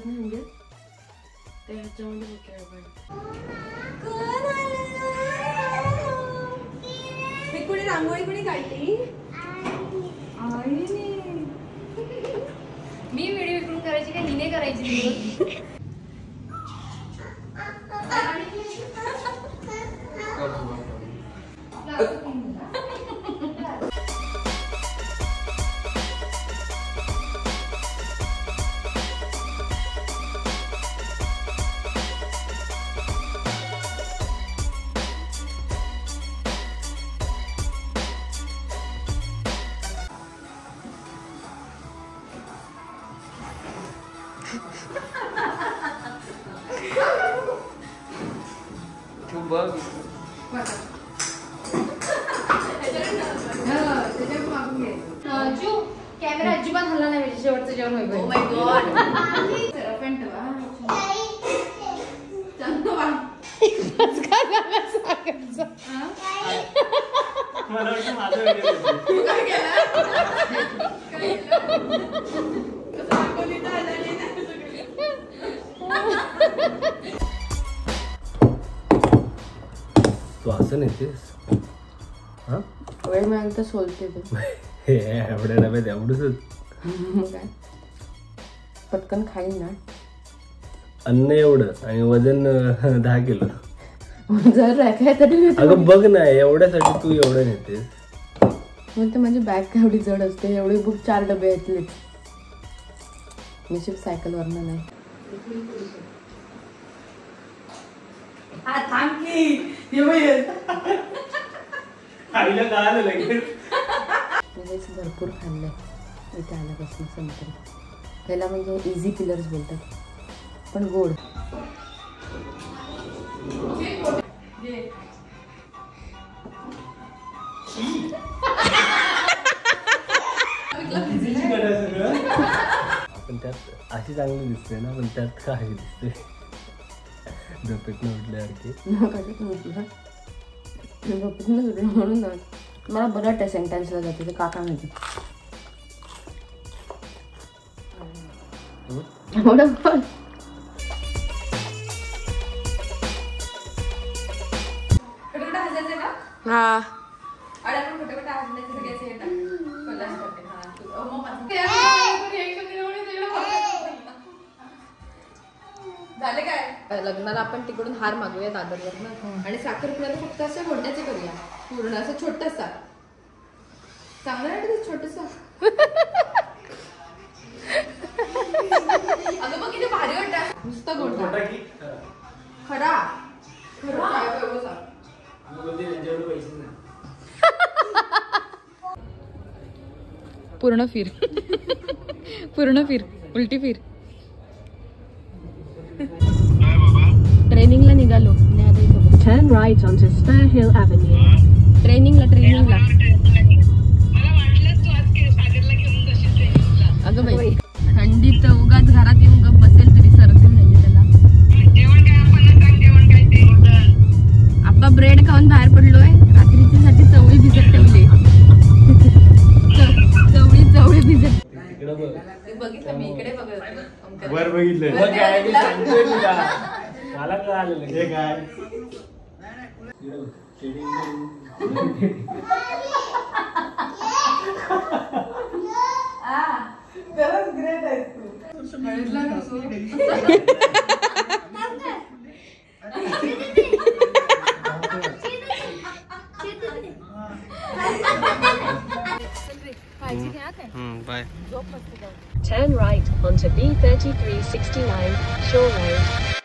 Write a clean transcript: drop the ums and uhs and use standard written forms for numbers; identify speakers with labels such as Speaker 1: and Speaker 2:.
Speaker 1: ना म्हणजे त्याच्यामध्ये बघ आपण कोणी रांगोळी कोणी काढली आईने. मी व्हिडिओ इकडून करायची का हिने करायची? कॅमेरा अजिबात हल्ला नाही पाहिजे शेवटचं जेवण होईल. Oh my God.
Speaker 2: तू असं नेतेस हा
Speaker 1: वेळ मिळाल तर सोलते तू.
Speaker 2: एवढ्या डब्यात एवढंच
Speaker 1: काय पटकन खाईन ना.
Speaker 2: अन्न एवढं आणि वजन 10 किलो.
Speaker 1: जर राखाय तरी
Speaker 2: अगं बघ ना एवढ्यासाठी तू एवढं नेतेस.
Speaker 1: म्हणते माझी बॅग केवढी जड असते. एवढी बुक 4 डबे आहेत. मी शिप सायकल वरनं नाही. हा थांब की भरपूर खाल्लंय इथे आल्यापासून संत्री. त्याला म्हणजे इझी किलर्स बोलतात पण गोड.
Speaker 2: पण त्यात अशी चांगली दिसते ना पण त्यात काय दिसते झोपेतनं उठल्यासारखी. झोपेतनं उठलं म्हणून मला बरं वाटतं सेंटेन्सला जाते ते काका माहिती. हा झाले काय. लग्नाला आपण तिकडून हार मागूया दादरवर ना आणि साखरपुड्याला फक्त असं घोट्याचे करूया पूर्ण असं छोटसा. चांगलं वाटतं छोटसा. अगं मग किती भारी वाटतं नुसतं घोटा खरा पूर्ण फिर पूर्ण फिर उलटी फिर. ट्रेनिंगला निघालो.
Speaker 3: Turn right onto Spur Hill Avenue.
Speaker 1: ट्रेनिंगला अगं बाई थंडीत उगाच घरात येऊन गप बसेल तरी सर्दी नाहीये त्याला. आपण ब्रेड खाऊन बाहेर पडलोय. रात्रीच्या साठी चवळी भिजत ठेवली. चवळी भिजत. बघितलं मी इकडे बघत
Speaker 2: वर बघितलं मला काय आलेलं हे काय. ग्रेट आहे बाय.
Speaker 3: Turn right onto B3369 Shore Road.